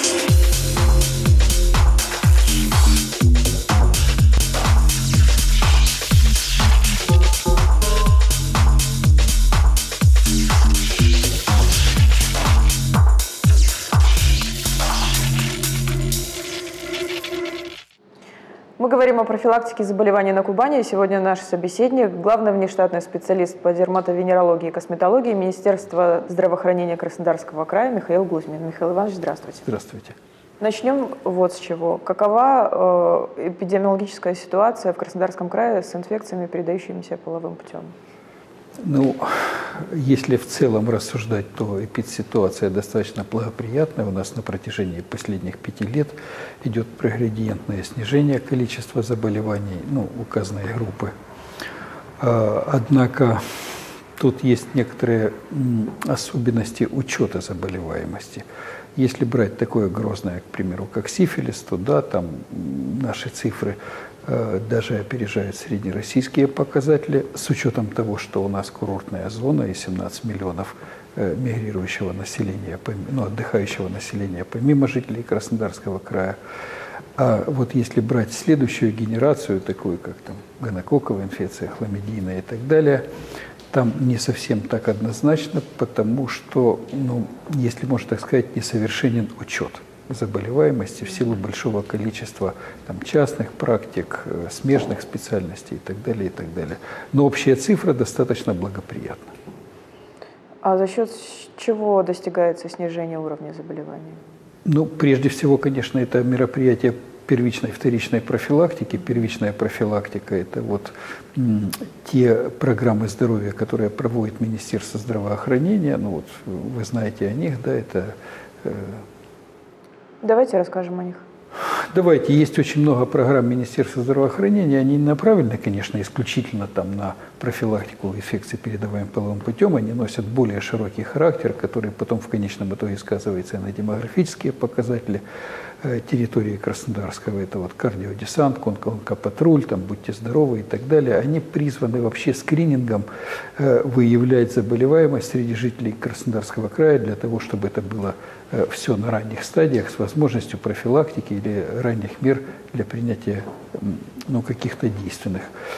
Мы говорим о профилактике заболеваний на Кубани. Сегодня наш собеседник, главный внештатный специалист по дерматовенерологии и косметологии Министерства здравоохранения Краснодарского края Михаил Гузьмин. Михаил Иванович, здравствуйте. Здравствуйте. Начнем вот с чего. Какова эпидемиологическая ситуация в Краснодарском крае с инфекциями, передающимися половым путем? Ну, если в целом рассуждать, то эпидситуация достаточно благоприятная. У нас на протяжении последних 5 лет идет проградиентное снижение количества заболеваний, указанной группы. Однако тут есть некоторые особенности учета заболеваемости. Если брать такое грозное, к примеру, как сифилис, то да, там наши цифры даже опережают среднероссийские показатели, с учетом того, что у нас курортная зона и 17 миллионов мигрирующего населения, отдыхающего населения, помимо жителей Краснодарского края. А вот если брать следующую генерацию, такую как там гонококковая инфекция, хламидийная и так далее, там не совсем так однозначно, потому что, если можно так сказать, несовершенен учет заболеваемости в силу большого количества частных практик, смежных специальностей и так далее, и так далее. Но общая цифра достаточно благоприятна. А за счет чего достигается снижение уровня заболеваний? Прежде всего, конечно, это мероприятие первичной, вторичной профилактики. Первичная профилактика – это те программы здоровья, которые проводит Министерство здравоохранения. Вы знаете о них, да, это… Давайте расскажем о них. Давайте. Есть очень много программ Министерства здравоохранения. Они не направлены, конечно, исключительно на профилактику инфекций, передаваемых половым путем. Они носят более широкий характер, который потом в конечном итоге сказывается на демографические показатели территории Краснодарского. Это кардиодесант, онкопатруль, будьте здоровы и так далее. Они призваны вообще скринингом выявлять заболеваемость среди жителей Краснодарского края для того, чтобы это было все на ранних стадиях с возможностью профилактики или ранних мер для принятия каких-то действенных.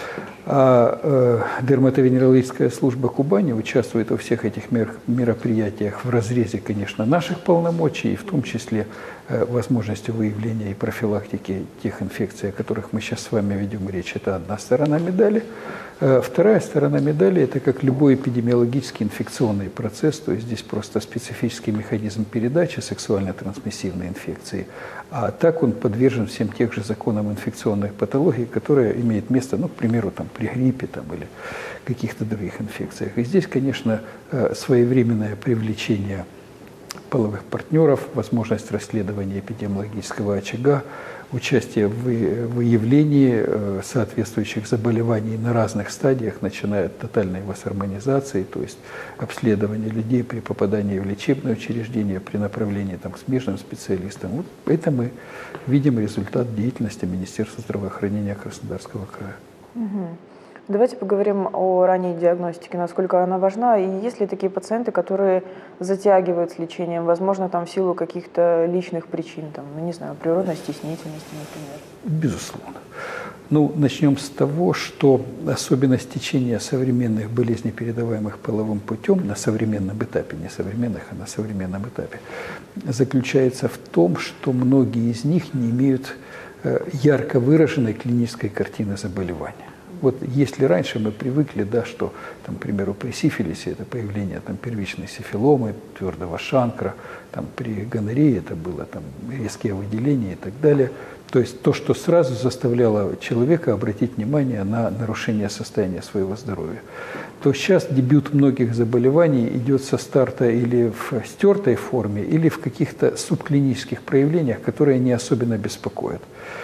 А дерматовенерологическая служба Кубани участвует во всех этих мероприятиях в разрезе, конечно, наших полномочий, и в том числе возможностью выявления и профилактики тех инфекций, о которых мы сейчас с вами ведем речь. Это одна сторона медали. Вторая сторона медали – это как любой эпидемиологический инфекционный процесс, то есть здесь просто специфический механизм передачи сексуально-трансмиссивной инфекции, а так он подвержен всем тех же законам инфекционных патологий, которые имеют место, к примеру, при гриппе или каких-то других инфекциях. И здесь, конечно, своевременное привлечение половых партнеров, возможность расследования эпидемиологического очага, участие в выявлении соответствующих заболеваний на разных стадиях, начиная от тотальной вассерманизации, то есть обследования людей при попадании в лечебное учреждение, при направлении к смежным специалистам. Это мы видим результат деятельности Министерства здравоохранения Краснодарского края. Угу. Давайте поговорим о ранней диагностике, насколько она важна. И есть ли такие пациенты, которые затягивают с лечением, возможно, в силу каких-то личных причин, природной стеснительности, например? Безусловно. Начнем с того, что особенность течения современных болезней, передаваемых половым путем на современном этапе, не современных, а на современном этапе, заключается в том, что многие из них не имеют ярко выраженной клинической картины заболевания. Если раньше мы привыкли, что, к примеру, при сифилисе это появление первичной сифиломы, твердого шанкра, при гонореи это было резкие выделения и так далее. То есть то, что сразу заставляло человека обратить внимание на нарушение состояния своего здоровья. То сейчас дебют многих заболеваний идет со старта или в стертой форме, или в каких-то субклинических проявлениях, которые не особенно беспокоят.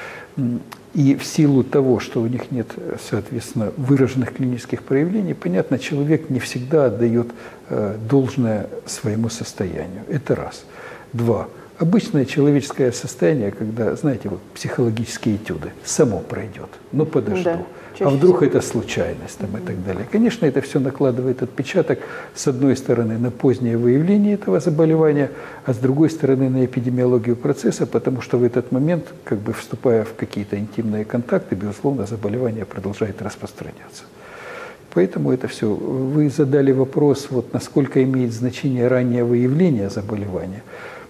И в силу того, что у них нет, соответственно, выраженных клинических проявлений, понятно, человек не всегда отдает должное своему состоянию. Это раз. Два. обычное человеческое состояние, когда, знаете, вот психологические этюды, само пройдет, но подожду. Да, а вдруг это случайность там, и так далее. Конечно, это все накладывает отпечаток, с одной стороны, на позднее выявление этого заболевания, а с другой стороны, на эпидемиологию процесса, потому что в этот момент, как бы вступая в какие-то интимные контакты, безусловно, заболевание продолжает распространяться. Поэтому это все. Вы задали вопрос, вот, насколько имеет значение раннее выявление заболевания.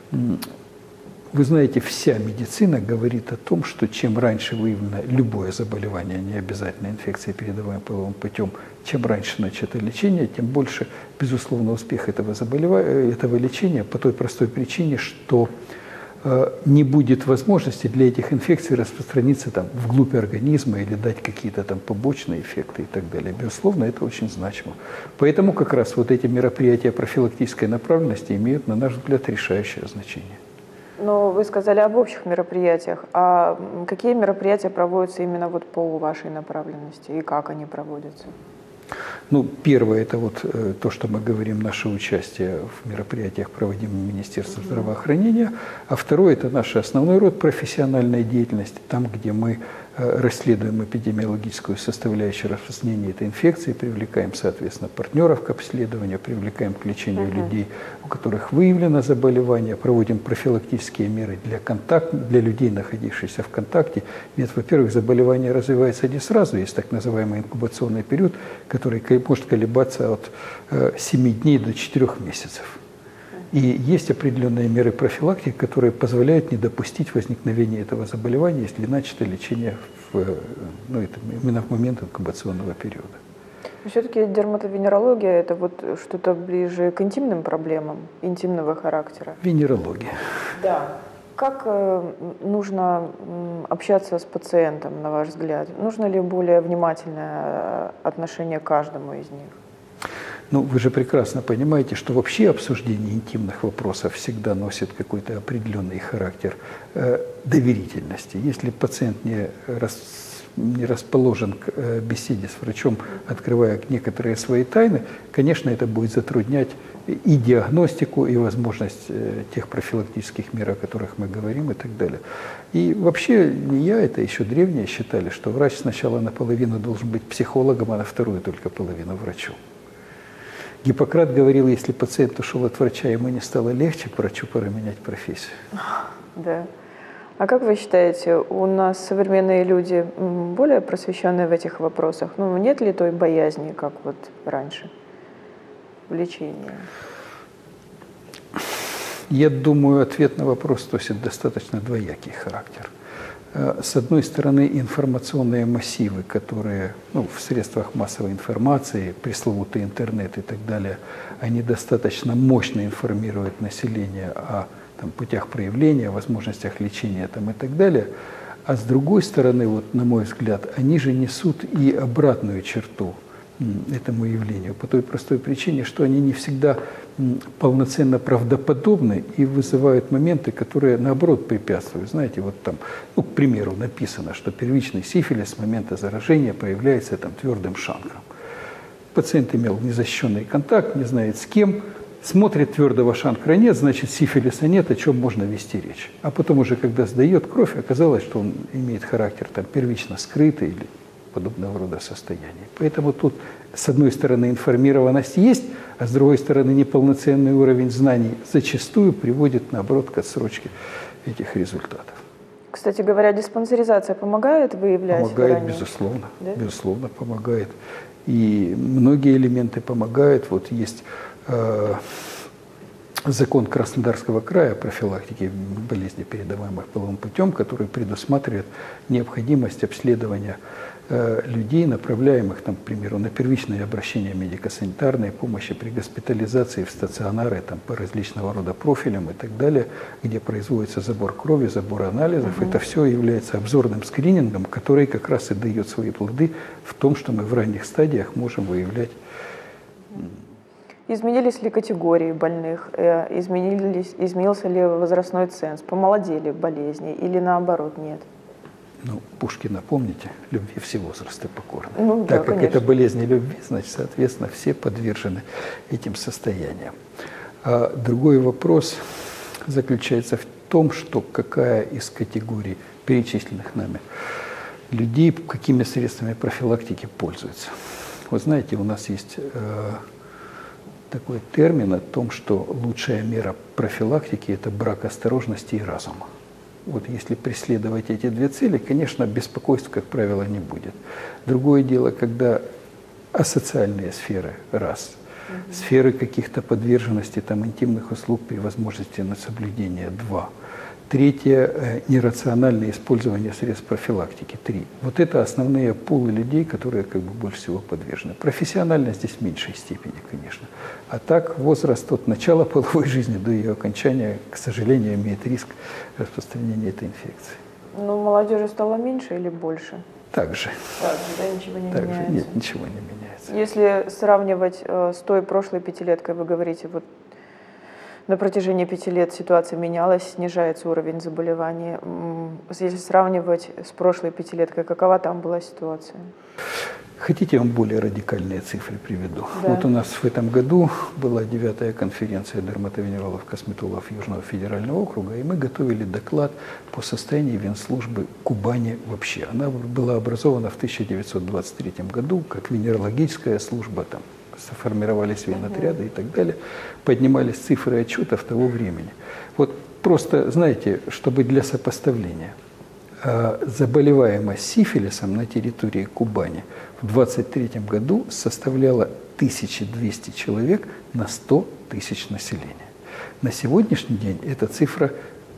Вы знаете, вся медицина говорит о том, что чем раньше выявлено любое заболевание, не обязательно инфекция, передаваемая половым путем, чем раньше начато лечение, тем больше, безусловно, успех этого лечения по той простой причине, что не будет возможности для этих инфекций распространиться там вглубь организма или дать какие-то там побочные эффекты и так далее. Безусловно, это очень значимо. Поэтому как раз вот эти мероприятия профилактической направленности имеют, на наш взгляд, решающее значение. Но вы сказали об общих мероприятиях. А какие мероприятия проводятся именно вот по вашей направленности и как они проводятся? Ну, первое, это вот то, что мы говорим, наше участие в мероприятиях, проводимых Министерством здравоохранения. А второе, это наш основной род профессиональной деятельности, там, где мы расследуем эпидемиологическую составляющую распространения этой инфекции, привлекаем, соответственно, партнеров к обследованию, привлекаем к лечению людей, у которых выявлено заболевание, проводим профилактические меры для людей, находившихся в контакте. Ведь, во-первых, заболевание развивается не сразу, есть так называемый инкубационный период, который может колебаться от 7 дней до 4 месяцев. И есть определенные меры профилактики, которые позволяют не допустить возникновения этого заболевания, если начато лечение именно в момент инкубационного периода. Все-таки дерматовенерология – это вот что-то ближе к интимным проблемам, интимного характера. Венерология. Да. Как нужно общаться с пациентом, на ваш взгляд? Нужно ли более внимательное отношение к каждому из них? Ну, вы же прекрасно понимаете, что вообще обсуждение интимных вопросов всегда носит какой-то определенный характер доверительности. Если пациент не расположен к беседе с врачом, открывая некоторые свои тайны, конечно, это будет затруднять и диагностику, и возможность тех профилактических мер, о которых мы говорим, и так далее. И вообще не я, это еще древние считали, что врач сначала наполовину должен быть психологом, а на вторую только половину врачом. Гиппократ говорил, если пациент ушел от врача, ему не стало легче, врачу пора менять профессию. Да. А как вы считаете, у нас современные люди более просвещенные в этих вопросах? Ну, нет ли той боязни, как вот раньше, в лечении? Я думаю, ответ на вопрос носит достаточно двоякий характер. С одной стороны, информационные массивы, которые в средствах массовой информации, пресловутый интернет и так далее, они достаточно мощно информируют население о путях проявления, возможностях лечения и так далее. А с другой стороны, вот, на мой взгляд, они же несут и обратную черту этому явлению, по той простой причине, что они не всегда полноценно правдоподобны и вызывают моменты, которые, наоборот, препятствуют. Знаете, вот там, к примеру, написано, что первичный сифилис с момента заражения появляется твердым шанкром. Пациент имел незащищенный контакт, не знает с кем, смотрит, твердого шанкра нет, значит, сифилиса нет, о чем можно вести речь. А потом уже, когда сдает кровь, оказалось, что он имеет характер первично скрытый или подобного рода состояния. Поэтому тут, с одной стороны, информированность есть, а с другой стороны, неполноценный уровень знаний зачастую приводит, наоборот, к отсрочке этих результатов. Кстати говоря, диспансеризация помогает выявлять? Помогает, безусловно. Да? Безусловно, помогает. И многие элементы помогают. Вот есть закон Краснодарского края о профилактике болезней, передаваемых половым путем, который предусматривает необходимость обследования людей, направляемых, к примеру, на первичное обращение медико-санитарной помощи при госпитализации в стационары по различного рода профилям и так далее, где производится забор крови, забор анализов. Это все является обзорным скринингом, который как раз и дает свои плоды в том, что мы в ранних стадиях можем выявлять. Изменились ли категории больных? Изменился ли возрастной ценз? Помолодели болезни или наоборот нет? Пушкина, помните, любви все возрасты покорны. как Так как конечно. это болезни любви, значит, соответственно, все подвержены этим состояниям. А другой вопрос, заключается в том, что какая из категорий перечисленных нами людей какими средствами профилактики пользуются. Вот знаете, у нас есть такой термин о том, что лучшая мера профилактики – это брак осторожности и разума. Вот если преследовать эти две цели, конечно, беспокойств, как правило, не будет. Другое дело, когда асоциальные сферы – раз, сферы каких-то подверженности там, интимных услуг при возможности на соблюдение – два. Третье – нерациональное использование средств профилактики. Три. Вот это основные пулы людей, которые как бы больше всего подвержены. Профессионально здесь в меньшей степени, конечно. А так возраст от начала половой жизни до ее окончания, к сожалению, имеет риск распространения этой инфекции. Ну, молодежи стало меньше или больше? Так же. Так же, да, ничего не меняется? Нет, ничего не меняется. Если сравнивать с той прошлой пятилеткой, вы говорите, вот на протяжении 5 лет ситуация менялась, снижается уровень заболеваний. Если сравнивать с прошлой пятилеткой, какова там была ситуация? Хотите, я вам более радикальные цифры приведу? Да. Вот у нас в этом году была 9-я конференция дерматовенерологов-косметологов Южного федерального округа, и мы готовили доклад по состоянию венслужбы Кубани вообще. Она была образована в 1923 году как венерологическая служба, там сформировались венотряды и так далее, поднимались цифры отчетов того времени. Вот просто, знаете, чтобы для сопоставления, заболеваемость сифилисом на территории Кубани в 1923 году составляла 1200 человек на 100 тысяч населения. На сегодняшний день эта цифра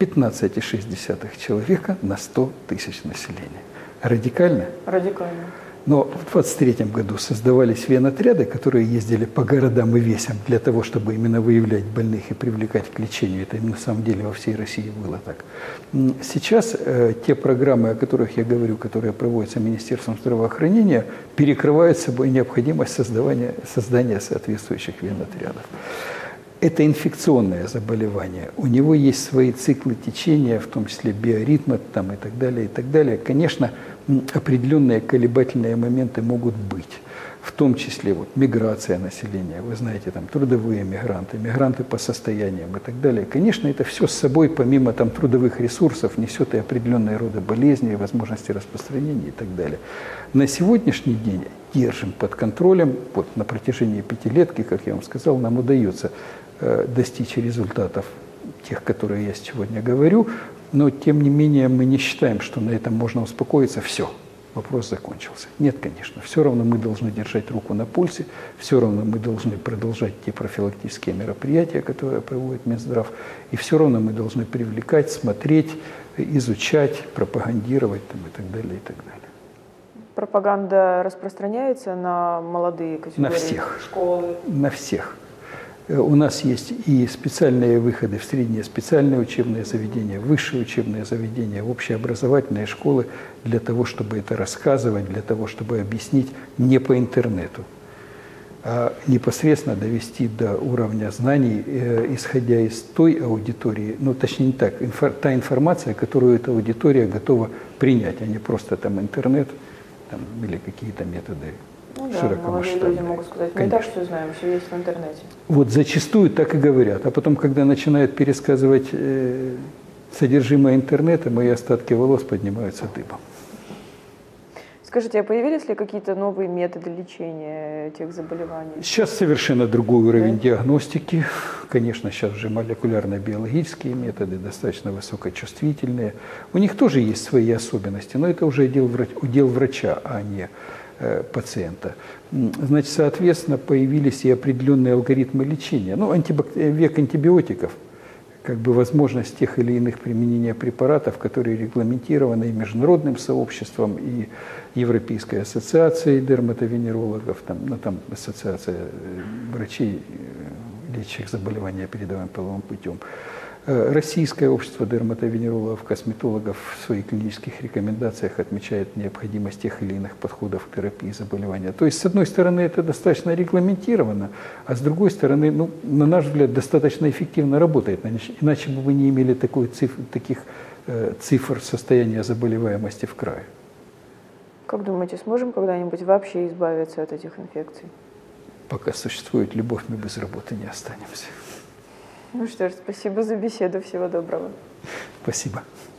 15,6 человека на 100 тысяч населения. Радикально? Радикально. Но в 1923 году создавались венотряды, которые ездили по городам и весям для того, чтобы именно выявлять больных и привлекать к лечению. Это на самом деле во всей России было так. Сейчас те программы, о которых я говорю, которые проводятся Министерством здравоохранения, перекрывают собой необходимость создания соответствующих венотрядов. Это инфекционное заболевание. У него есть свои циклы течения, в том числе биоритмы там, и так далее, и так далее. Конечно, определенные колебательные моменты могут быть. В том числе вот, миграция населения, вы знаете, там, трудовые мигранты, мигранты по состояниям и так далее. Конечно, это все с собой, помимо там, трудовых ресурсов, несет и определенные роды болезней, возможности распространения и так далее. На сегодняшний день держим под контролем, вот, на протяжении 5-летки, как я вам сказал, нам удается достичь результатов тех, которые я сегодня говорю, но тем не менее мы не считаем, что на этом можно успокоиться. Все, вопрос закончился. Нет, конечно. Все равно мы должны держать руку на пульсе, все равно мы должны продолжать те профилактические мероприятия, которые проводит Минздрав, и все равно мы должны привлекать, смотреть, изучать, пропагандировать там, и так далее, и так далее. Пропаганда распространяется на молодые категории? На всех. Школы? На всех. У нас есть и специальные выходы в средние специальные учебные заведения, высшие учебные заведения, общеобразовательные школы для того, чтобы это рассказывать, для того, чтобы объяснить не по интернету, а непосредственно довести до уровня знаний, исходя из той аудитории, ну точнее не так, та информация, которую эта аудитория готова принять, а не просто там интернет там, или какие-то методы. Ну да, молодые люди могут сказать, мы и так все знаем, все есть в интернете. Вот зачастую так и говорят, а потом, когда начинают пересказывать содержимое интернета, мои остатки волос поднимаются дыбом. Скажите, а появились ли какие-то новые методы лечения этих заболеваний? Сейчас совершенно другой уровень диагностики. Конечно, сейчас уже молекулярно-биологические методы, достаточно высокочувствительные. У них тоже есть свои особенности, но это уже удел врача, а не пациента. Значит, соответственно, появились и определенные алгоритмы лечения. Ну, век антибиотиков, как бы возможность тех или иных применения препаратов, которые регламентированы и международным сообществом, и Европейской ассоциацией дерматовенерологов, там ассоциация врачей, лечащих заболевания, передаваемые половым путем. Российское общество дерматовенерологов, косметологов в своих клинических рекомендациях отмечает необходимость тех или иных подходов к терапии заболевания. То есть, с одной стороны, это достаточно регламентировано, а с другой стороны, ну, на наш взгляд, достаточно эффективно работает. Иначе бы вы не имели таких цифр состояния заболеваемости в крае. Как думаете, сможем когда-нибудь вообще избавиться от этих инфекций? Пока существует любовь, мы без работы не останемся. Ну что ж, спасибо за беседу. Всего доброго. Спасибо.